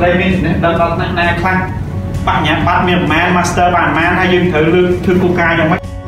đây mình đợt đợt này khăn bạn nhá bắt miệng man master bản man hay dừng thử lương thương cô ca trong mấy